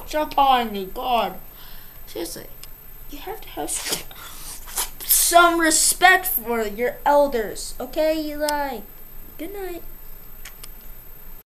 jump on me, God. Seriously, you have to have some respect for your elders, okay, Eli? Good night.